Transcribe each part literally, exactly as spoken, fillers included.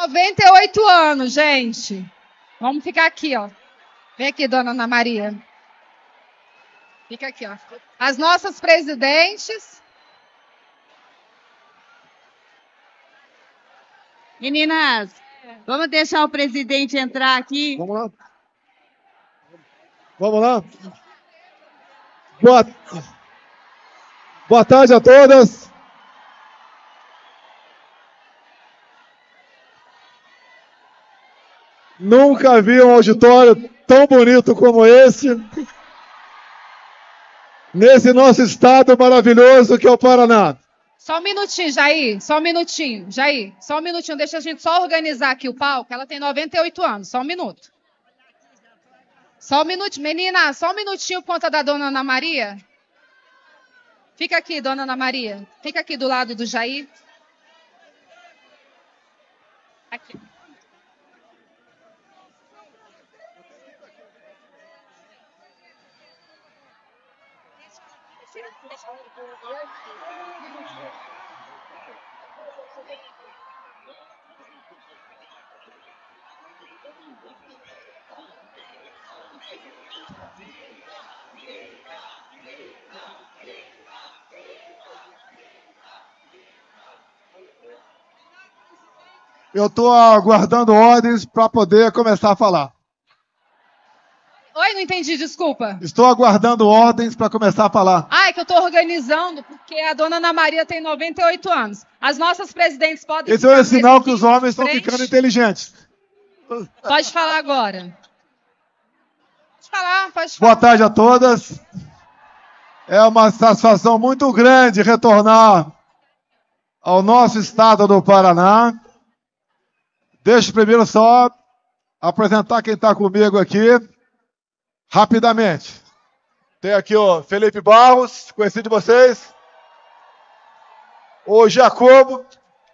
noventa e oito anos, gente. Vamos ficar aqui, ó. Vem aqui, dona Ana Maria. Fica aqui, ó. As nossas presidentes. Meninas, vamos deixar o presidente entrar aqui. Vamos lá. Vamos lá. Boa, Boa tarde a todas. Nunca vi um auditório tão bonito como esse, nesse nosso estado maravilhoso que é o Paraná. Só um minutinho, Jair, só um minutinho, Jair, só um minutinho, deixa a gente só organizar aqui o palco, ela tem noventa e oito anos, só um minuto. Só um minutinho, menina, só um minutinho por conta da dona Ana Maria. Fica aqui, dona Ana Maria, fica aqui do lado do Jair. Aqui. Eu estou aguardando ordens para poder começar a falar. Oi, não entendi, desculpa. Estou aguardando ordens para começar a falar. Ah, é que eu estou organizando, porque a dona Ana Maria tem noventa e oito anos. As nossas presidentes podem... Esse é o sinal que os homens estão ficando inteligentes. Pode falar agora. Pode falar, pode falar. Boa tarde a todas. É uma satisfação muito grande retornar ao nosso estado do Paraná. Deixa eu primeiro só apresentar quem está comigo aqui, rapidamente. Tem aqui o Felipe Barros, conhecido de vocês. O Jacobo.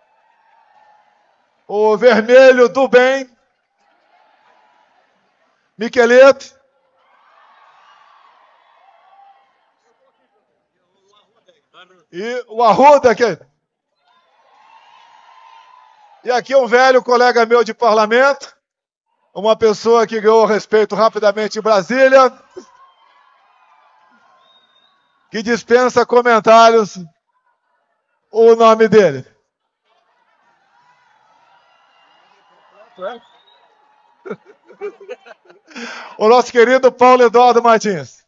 O Vermelho do Bem. Miqueleto. E o Arruda aqui. E aqui um velho colega meu de parlamento, uma pessoa que ganhou respeito rapidamente em Brasília, que dispensa comentários, o nome dele. O nosso querido Paulo Eduardo Martins.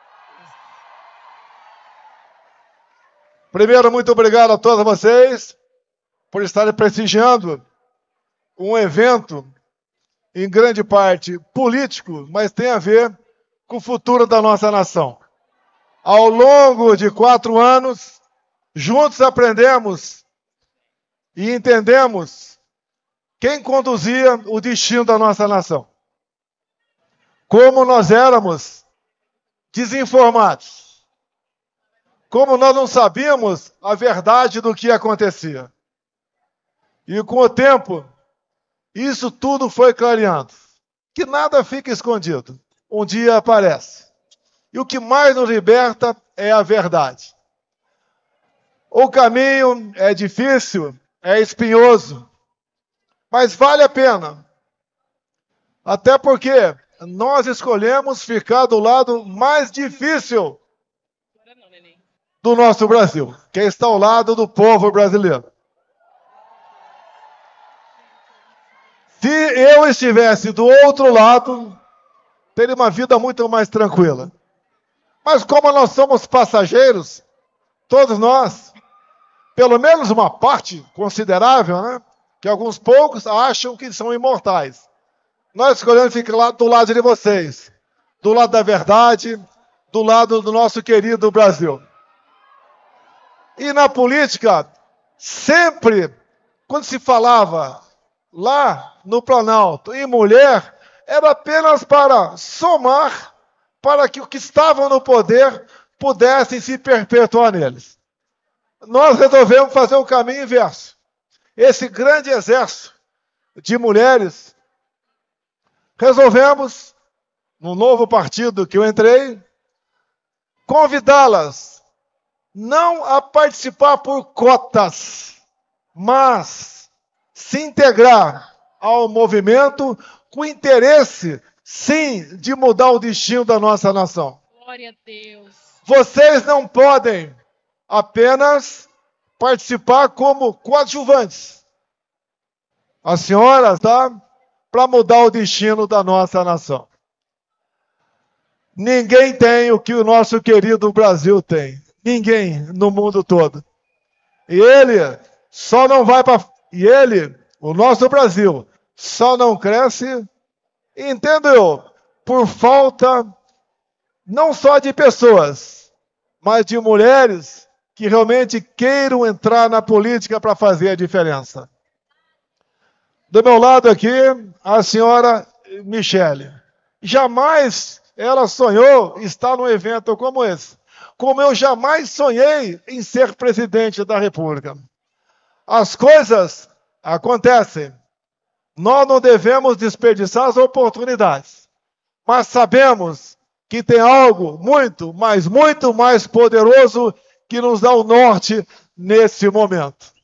Primeiro, muito obrigado a todos vocês por estarem prestigiando um evento, em grande parte político, mas tem a ver com o futuro da nossa nação. Ao longo de quatro anos, juntos aprendemos e entendemos quem conduzia o destino da nossa nação. Como nós éramos desinformados. Como nós não sabíamos a verdade do que acontecia. E com o tempo, isso tudo foi clareando. Que nada fica escondido. Um dia aparece. E o que mais nos liberta é a verdade. O caminho é difícil, é espinhoso, mas vale a pena. Até porque nós escolhemos ficar do lado mais difícil do nosso Brasil, que está ao lado do povo brasileiro. Se eu estivesse do outro lado, teria uma vida muito mais tranquila. Mas como nós somos passageiros, todos nós, pelo menos uma parte considerável, né, que alguns poucos acham que são imortais. Nós escolhemos ficar lá do lado de vocês, do lado da verdade, do lado do nosso querido Brasil. E na política, sempre, quando se falava lá no Planalto em mulher, era apenas para somar, para que os que estavam no poder pudessem se perpetuar neles. Nós resolvemos fazer o caminho inverso. Esse grande exército de mulheres, resolvemos, no novo partido que eu entrei, convidá-las não a participar por cotas, mas se integrar ao movimento com interesse, sim, de mudar o destino da nossa nação. Glória a Deus. Vocês não podem apenas participar como coadjuvantes. A senhora está para mudar o destino da nossa nação. Ninguém tem o que o nosso querido Brasil tem. Ninguém no mundo todo. E ele só não vai para... E ele, o nosso Brasil, só não cresce, entendeu? Por falta não só de pessoas, mas de mulheres que realmente queiram entrar na política para fazer a diferença. Do meu lado aqui, a senhora Michele. Jamais ela sonhou estar num evento como esse. Como eu jamais sonhei em ser presidente da República. As coisas acontecem. Nós não devemos desperdiçar as oportunidades. Mas sabemos que tem algo muito, mas muito mais poderoso que nos dá o norte nesse momento.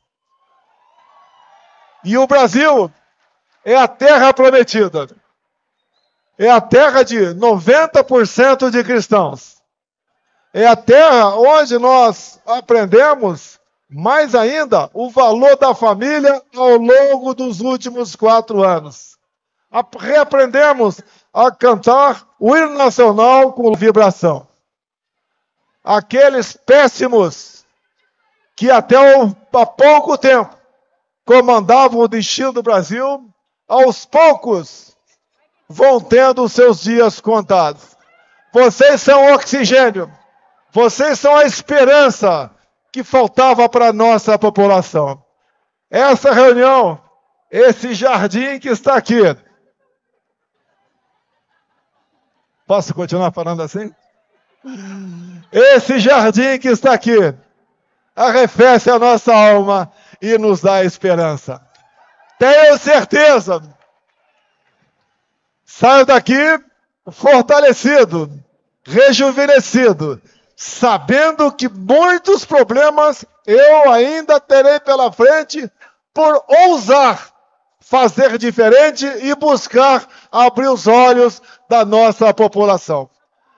E o Brasil é a terra prometida. É a terra de noventa por cento de cristãos. É a terra onde nós aprendemos mais ainda o valor da família ao longo dos últimos quatro anos. Reaprendemos a cantar o hino nacional com vibração. Aqueles péssimos que até há pouco tempo comandavam o destino do Brasil, aos poucos vão tendo os seus dias contados. Vocês são oxigênio. Vocês são a esperança que faltava para a nossa população. Essa reunião, esse jardim que está aqui. Posso continuar falando assim? Esse jardim que está aqui arrefece a nossa alma e nos dá esperança. Tenho certeza. Saio daqui fortalecido, rejuvenescido, sabendo que muitos problemas eu ainda terei pela frente por ousar fazer diferente e buscar abrir os olhos da nossa população.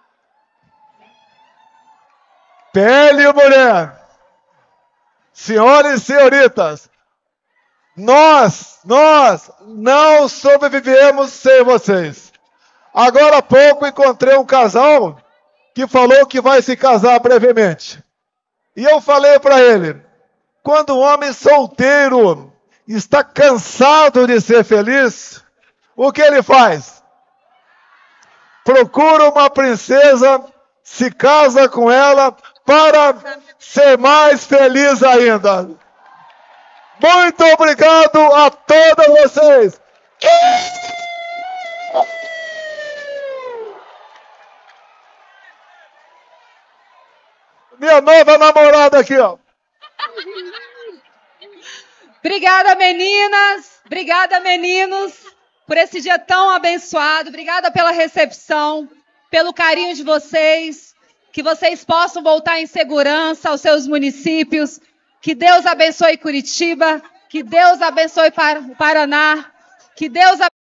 P L e mulher, senhores e senhoritas, nós, nós não sobrevivemos sem vocês. Agora há pouco encontrei um casal que falou que vai se casar brevemente. E eu falei para ele, quando um homem solteiro está cansado de ser feliz, o que ele faz? Procura uma princesa, se casa com ela para ser mais feliz ainda. Muito obrigado a todos vocês. Minha nova namorada aqui, ó. Obrigada, meninas. Obrigada, meninos, por esse dia tão abençoado. Obrigada pela recepção, pelo carinho de vocês. Que vocês possam voltar em segurança aos seus municípios. Que Deus abençoe Curitiba. Que Deus abençoe o Paraná. Que Deus abençoe